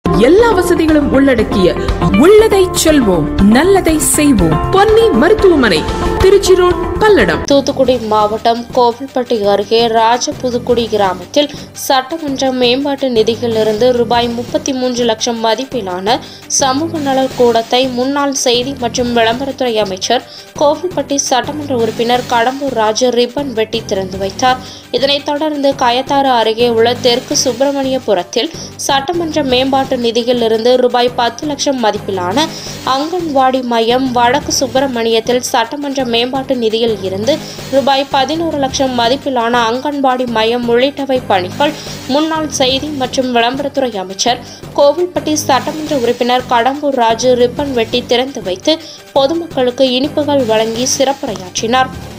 எல்லா வசதிகளும் உள்ளடக்கிய உள்ளதை செல்வோம் நல்லதை செய்வோம் பொன்னி மருத்துவமனை, திருச்சி ரோட், பல்லடம். தூத்துக்குடி மாவட்டம் கோவில்பட்டி அருகே ராஜபுதுக்குடி கிராமத்தில் சட்டமன்ற மேம்பாட்டு நிதியிலிருந்து ரூபாய் 33 லட்சம் மதிப்பிலான சமூக நல கூடத்தை முன்னாள் செய்தி மற்றும் விளம்பரத்துறை அமைச்சர் கோவில்பட்டி சட்டமன்ற உறுப்பினர் கடம்பூர் ராஜு ரிப்பன் வெட்டி திறந்து வைத்தார். இதனைத் தொடர்ந்து கயத்தாறு அருகே உள்ள தெற்கு சுப்பிரமணியபுரத்தில் சட்டமன்ற மேம்பாட்டு நிதியிலிருந்து ரூபாய் 10 லட்சம் மதிப்பிலான அங்கன்வாடி மையம், வடக்கு சுப்பிரமணியத்தில் சட்டமன்ற மேம்பாட்டு நிதியில் இருந்து ரூபாய் 11 லட்சம் மதிப்பிலான அங்கன்வாடி மையம் உள்ளிட்டவை பணிகள் முன்னாள் செய்தி மற்றும் விளம்பரத்துறை அமைச்சர் கோவில்பட்டி சட்டமன்ற உறுப்பினர் கடம்பூர் ராஜு ரிப்பன் வெட்டி திறந்து வைத்து பொதுமக்களுக்கு இனிப்புகள் வழங்கி சிறப்புரையாற்றினார்.